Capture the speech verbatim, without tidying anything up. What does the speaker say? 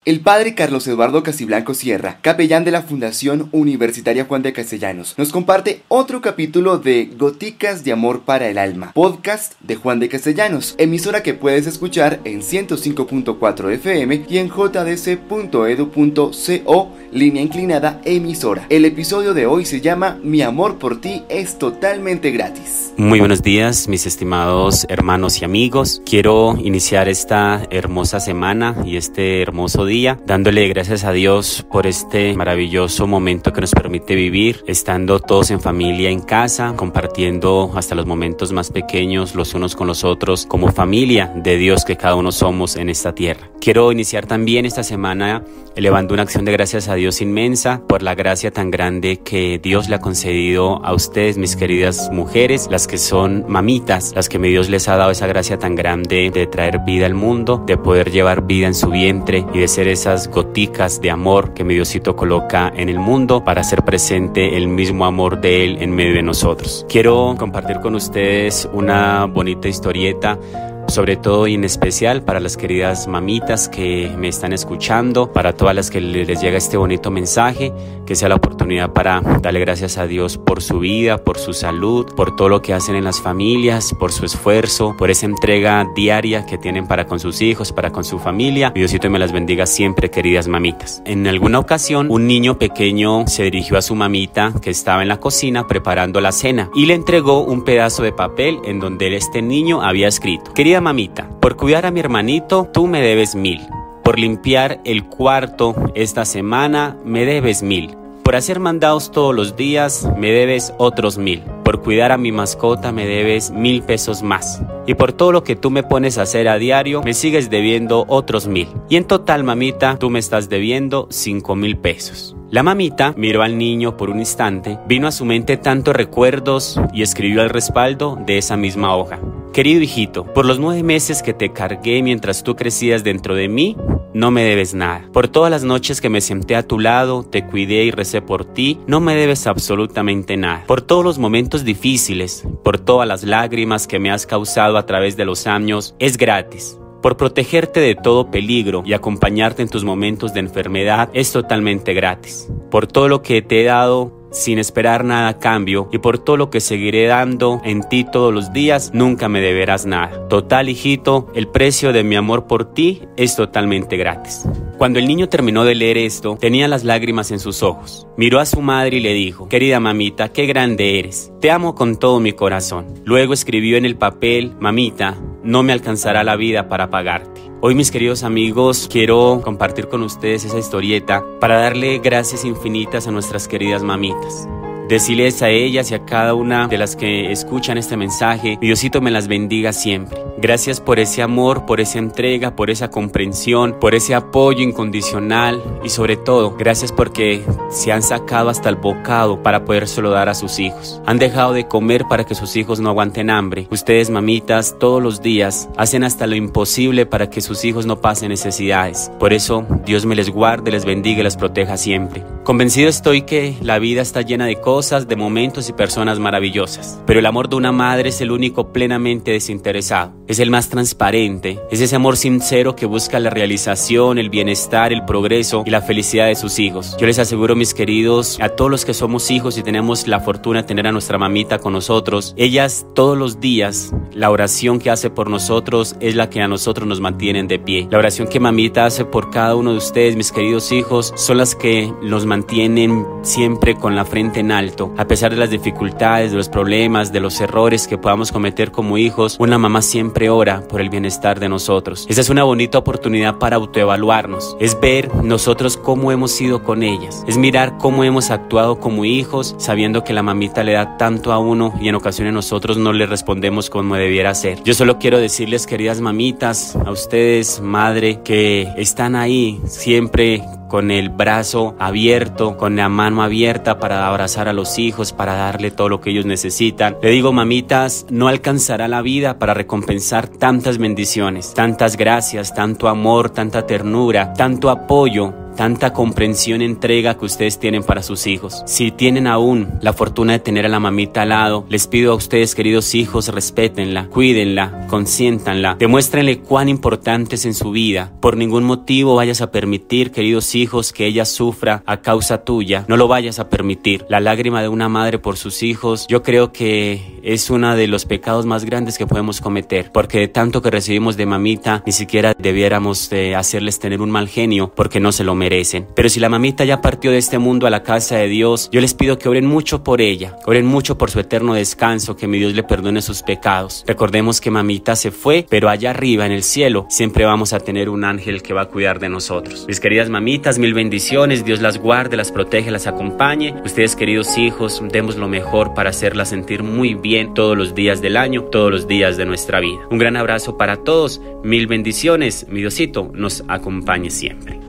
El padre Carlos Eduardo Casiblanco Sierra, capellán de la Fundación Universitaria Juan de Castellanos, nos comparte otro capítulo de Goticas de Amor para el Alma, podcast de Juan de Castellanos, emisora que puedes escuchar en ciento cinco punto cuatro F M y en j d c punto edu punto co, línea inclinada emisora. El episodio de hoy se llama Mi amor por ti es totalmente gratis. Muy buenos días, mis estimados hermanos y amigos. Quiero iniciar esta hermosa semana y este hermoso día dándole gracias a Dios por este maravilloso momento que nos permite vivir, estando todos en familia en casa, compartiendo hasta los momentos más pequeños los unos con los otros como familia de Dios que cada uno somos en esta tierra. Quiero iniciar también esta semana elevando una acción de gracias a Dios inmensa por la gracia tan grande que Dios le ha concedido a ustedes, mis queridas mujeres, las que son mamitas, las que mi Dios les ha dado esa gracia tan grande de traer vida al mundo, de poder llevar vida en su vientre y de ser esas goticas de amor que mi Diosito coloca en el mundo para hacer presente el mismo amor de Él en medio de nosotros. Quiero compartir con ustedes una bonita historieta, sobre todo y en especial para las queridas mamitas que me están escuchando, para todas las que les llega este bonito mensaje, que sea la oportunidad para darle gracias a Dios por su vida, por su salud, por todo lo que hacen en las familias, por su esfuerzo, por esa entrega diaria que tienen para con sus hijos, para con su familia. Diosito me las bendiga siempre, queridas mamitas. En alguna ocasión, un niño pequeño se dirigió a su mamita que estaba en la cocina preparando la cena y le entregó un pedazo de papel en donde este niño había escrito: querida mamita, por cuidar a mi hermanito, tú me debes mil. Por limpiar el cuarto esta semana, me debes mil. Por hacer mandados todos los días, me debes otros mil. Por cuidar a mi mascota, me debes mil pesos más. Y por todo lo que tú me pones a hacer a diario, me sigues debiendo otros mil. Y en total, mamita, tú me estás debiendo cinco mil pesos. La mamita miró al niño por un instante, vino a su mente tantos recuerdos y escribió al respaldo de esa misma hoja: querido hijito, por los nueve meses que te cargué mientras tú crecías dentro de mí, no me debes nada. Por todas las noches que me senté a tu lado, te cuidé y recé por ti, no me debes absolutamente nada. Por todos los momentos difíciles, por todas las lágrimas que me has causado a través de los años, es gratis. Por protegerte de todo peligro y acompañarte en tus momentos de enfermedad, es totalmente gratis. Por todo lo que te he dado sin esperar nada a cambio, y por todo lo que seguiré dando en ti todos los días, nunca me deberás nada. Total, hijito, el precio de mi amor por ti es totalmente gratis. Cuando el niño terminó de leer esto, tenía las lágrimas en sus ojos. Miró a su madre y le dijo: querida mamita, qué grande eres. Te amo con todo mi corazón. Luego escribió en el papel: mamita, no me alcanzará la vida para pagarte. Hoy, mis queridos amigos, quiero compartir con ustedes esa historieta para darle gracias infinitas a nuestras queridas mamitas. Decirles a ellas y a cada una de las que escuchan este mensaje: mi Diosito me las bendiga siempre. Gracias por ese amor, por esa entrega, por esa comprensión, por ese apoyo incondicional y sobre todo, gracias porque se han sacado hasta el bocado para podérselo dar a sus hijos. Han dejado de comer para que sus hijos no aguanten hambre. Ustedes, mamitas, todos los días hacen hasta lo imposible para que sus hijos no pasen necesidades. Por eso, Dios me les guarde, les bendiga y les proteja siempre. Convencido estoy que la vida está llena de cosas, de momentos y personas maravillosas, pero el amor de una madre es el único plenamente desinteresado. Es el más transparente, es ese amor sincero que busca la realización, el bienestar, el progreso y la felicidad de sus hijos. Yo les aseguro, mis queridos, a todos los que somos hijos y tenemos la fortuna de tener a nuestra mamita con nosotros, ellas todos los días, la oración que hace por nosotros es la que a nosotros nos mantienen de pie. La oración que mamita hace por cada uno de ustedes, mis queridos hijos, son las que nos mantienen siempre con la frente en alto. A pesar de las dificultades, de los problemas, de los errores que podamos cometer como hijos, una mamá siempre ora por el bienestar de nosotros. Esa es una bonita oportunidad para autoevaluarnos. Es ver nosotros cómo hemos sido con ellas. Es mirar cómo hemos actuado como hijos, sabiendo que la mamita le da tanto a uno y en ocasiones nosotros no le respondemos como debiera ser. Yo solo quiero decirles, queridas mamitas, a ustedes, madre, que están ahí siempre con el brazo abierto, con la mano abierta para abrazar a los hijos, para darle todo lo que ellos necesitan. Le digo, mamitas, no alcanzará la vida para recompensar tantas bendiciones, tantas gracias, tanto amor, tanta ternura, tanto apoyo tanta comprensión y entrega que ustedes tienen para sus hijos. Si tienen aún la fortuna de tener a la mamita al lado, les pido a ustedes, queridos hijos, respétenla, cuídenla, consiéntanla, demuéstrenle cuán importante es en su vida. Por ningún motivo vayas a permitir, queridos hijos, que ella sufra a causa tuya. No lo vayas a permitir. La lágrima de una madre por sus hijos, yo creo que es uno de los pecados más grandes que podemos cometer, porque de tanto que recibimos de mamita, ni siquiera debiéramos de hacerles tener un mal genio, porque no se lo merecen. Pero si la mamita ya partió de este mundo a la casa de Dios, yo les pido que oren mucho por ella, oren mucho por su eterno descanso, que mi Dios le perdone sus pecados. Recordemos que mamita se fue, pero allá arriba en el cielo siempre vamos a tener un ángel que va a cuidar de nosotros. Mis queridas mamitas, mil bendiciones, Dios las guarde, las protege, las acompañe. Ustedes, queridos hijos, demos lo mejor para hacerlas sentir muy bien todos los días del año, todos los días de nuestra vida. Un gran abrazo para todos, mil bendiciones, mi Diosito nos acompañe siempre.